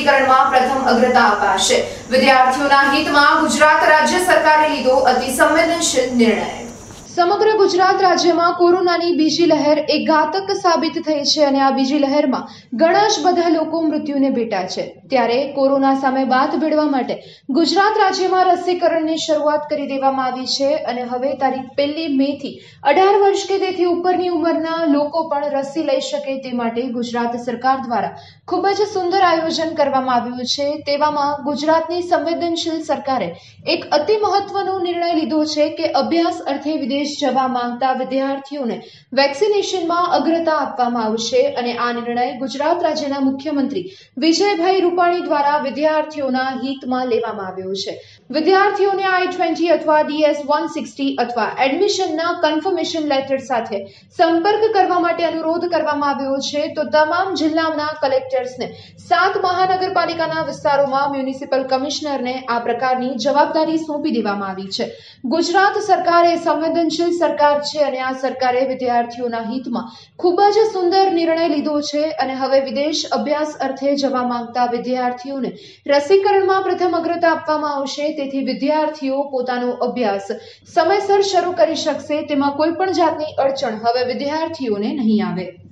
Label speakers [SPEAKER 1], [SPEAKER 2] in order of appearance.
[SPEAKER 1] રસીકરણમાં પ્રથમ અગ્રતા અપાશે। વિદ્યાર્થીઓના હિતમાં ગુજરાત રાજ્ય સરકારે લીધો અતિ સંવેદનશીલ નિર્ણય। સમગ્ર ગુજરાત રાજ્યમાં કોરોનાની બીજી લહેર એક ઘાતક સાબિત થઈ છે અને આ બીજી લહેરમાં ઘણા જ બધા લોકો મૃત્યુને ભેટ્યા છે। ત્યારે કોરોના સામે બાથ ભીડવા માટે ગુજરાત રાજ્યમાં રસીકરણની શરૂઆત કરી દેવામાં આવી છે અને હવે તારીખ 1 મે થી 18 વર્ષ કે તેથી ઉપરની ઉંમરના લોકો પણ રસી લઈ શકે તે માટે ગુજરાત સરકાર દ્વારા ખૂબ જ સુંદર આયોજન કરવામાં આવ્યું છે। તેવામાં ગુજરાતની સંવેદનશીલ સરકારે એક અતિ મહત્વનો નિર્ણય લીધો છે કે અભ્યાસ અર્થે વિદેશ જવા માંગતા વિદ્યાર્થીઓને વેક્સિનેશનમાં અગ્રતા આપવામાં આવશે અને આ નિર્ણય ગુજરાત રાજ્યના મુખ્યમંત્રી વિજયભાઈ રૂપાણી દ્વારા વિદ્યાર્થીઓના હિતમાં લેવામાં આવ્યો છે। વિદ્યાર્થીઓને I-20 અથવા DS-160 અથવા એડમિશનના કન્ફર્મેશન લેટર સાથે સંપર્ક કરવા માટે અનુરોધ કરવામાં આવ્યો છે। તો તમામ જિલ્લાના કલેક્ટર્સને 7 મહાનગરપાલિકાના વિસ્તારોમાં મ્યુનિસિપલ કમિશનરને આ પ્રકારની જવાબદારી સોંપી દેવામાં આવી છે। ગુજરાત સરકારે સંવેદનશીલ સરકાર છે અને આ સરકારે વિદ્યાર્થીઓના હિતમાં ખૂબ જ સુંદર નિર્ણય લીધો છે અને હવે વિદેશ અભ્યાસ અર્થે જવા માંગતા વિદ્યાર્થીઓને રસીકરણમાં પ્રથમ અગ્રતા આપવામાં આવશે। તેથી વિદ્યાર્થીઓ પોતાનો અભ્યાસ સમયસર શરૂ કરી શકશે। તેમાં કોઈ પણ જાતની અડચણ હવે વિદ્યાર્થીઓને નહીં આવે।